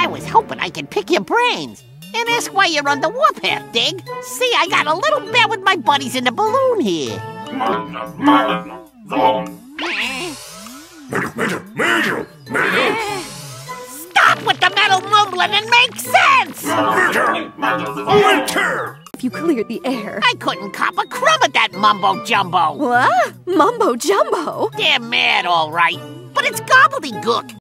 was hoping I could pick your brains and ask why you're on the warpath, Dig. See, I got a little bet with my buddies in the balloon here. Stop with the metal mumbling and make sense! If you cleared the air. I couldn't cop a crumb at that mumbo-jumbo. What? Mumbo-jumbo? They're mad, all right, but it's gobbledygook.